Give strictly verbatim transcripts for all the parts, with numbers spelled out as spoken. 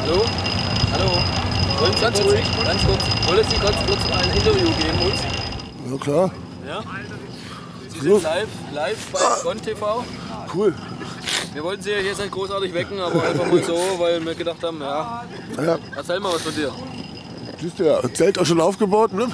Hallo? Hallo? Wollen Sie ganz ruhig, ganz kurz, wollen Sie ganz kurz ein Interview geben uns? Ja klar. Ja? Sie sind live, live bei Gon T V. Cool. Wir wollten Sie ja hier nicht großartig wecken, aber einfach mal so, weil wir gedacht haben, ja, Ja. erzähl mal was von dir. Siehst du ja, Zelt auch schon aufgebaut, ne?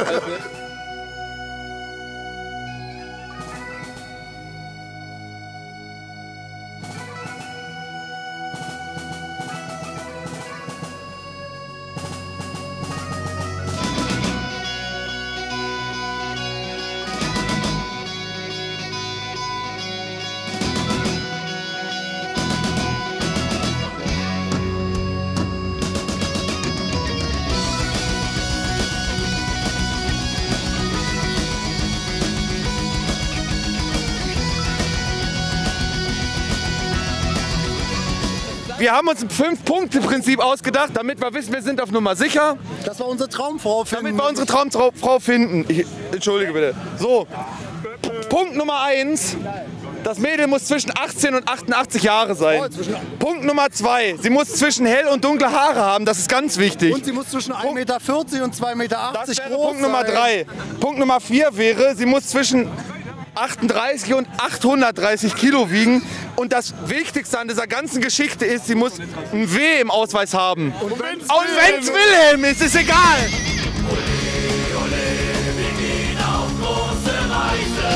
Wir haben uns ein Fünf-Punkte-Prinzip ausgedacht, damit wir wissen, wir sind auf Nummer sicher. Das war unsere Traumfrau finden. Damit wir unsere Traumfrau finden. Ich, Entschuldige bitte. So, Punkt Nummer eins. Das Mädel muss zwischen achtzehn und achtundachtzig Jahre sein. Oh, Punkt Nummer zwei. Sie muss zwischen hell und dunkle Haare haben. Das ist ganz wichtig. Und sie muss zwischen ein Meter vierzig und zwei Meter achtzig Das wäre groß Punkt Nummer sein. drei. Punkt Nummer vier wäre, sie muss zwischen achtunddreißig und achthundertdreißig Kilo wiegen. Und das Wichtigste an dieser ganzen Geschichte ist, sie muss ein W im Ausweis haben. Und wenn es Wilhelm ist, ist egal. Ole, ole, wir gehen auf große Reise.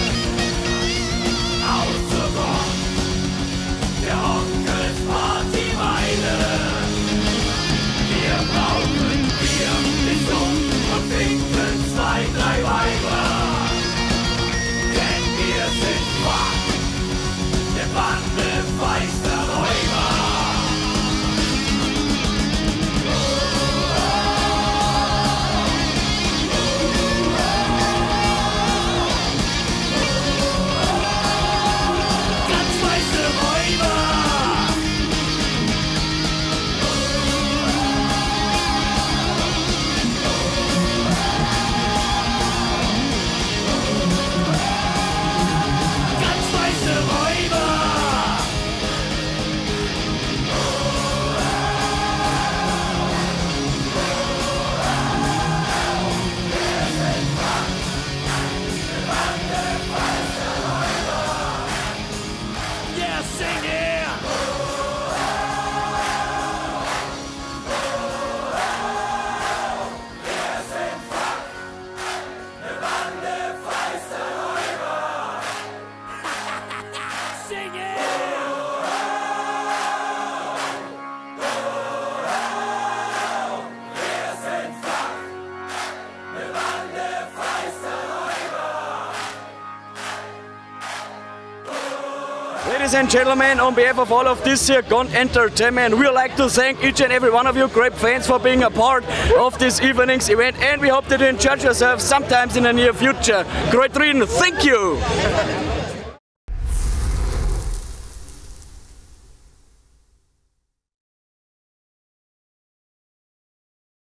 Aus zur Gon, der Onkels Partymeile. Wir brauchen Bier, den Dumm und winken zwei, drei Weiber. Denn wir sind Fuck, der Bande feister Räuber. Ladies and gentlemen, on behalf of all of this here Gon Entertainment, we would like to thank each and every one of you great fans for being a part of this evening's event, and we hope that you enjoy yourself sometimes in the near future. Great reading, thank you!